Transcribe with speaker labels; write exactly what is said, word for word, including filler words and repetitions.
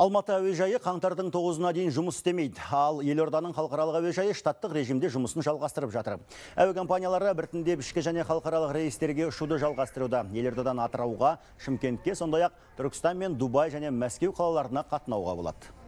Speaker 1: Алматы әуежайы қаңтардың тоғызына дейін жұмыс істемейді. Ал елорданың халықаралық әуежайы штаттық режимде жұмысын жалғастырып жатыр. Әуе компаниялары біртіндеп ішкі және халықаралық рейстерге ұшуды жалғастыруда. Елордадан Атырауға, Шымкентке, сондай-ақ Түркістан мен Дубай және Мәскеу қалаларына қатынауға болады.